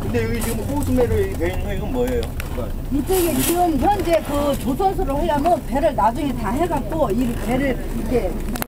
근데 여기 지금 호수매로 되어 있는 거 이건 뭐예요? 이쪽에 지금 현재 그 조선소를 하려면 배를 나중에 다 해갖고 이 배를 이렇게